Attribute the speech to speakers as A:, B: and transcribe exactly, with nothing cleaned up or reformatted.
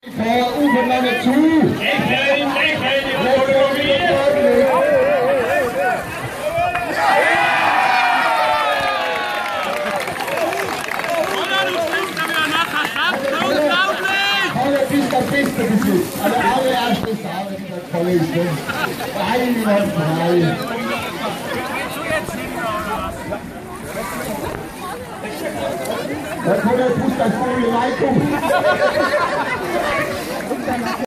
A: Vor Uferlänge zu.
B: Lächeln, lächeln, die Autonomie.
A: Kalle, bist der Beste bis jetzt. Also allererste Sache, die der Kalle ist. Einwandfrei. Da kann der Fuß das volle Leitung.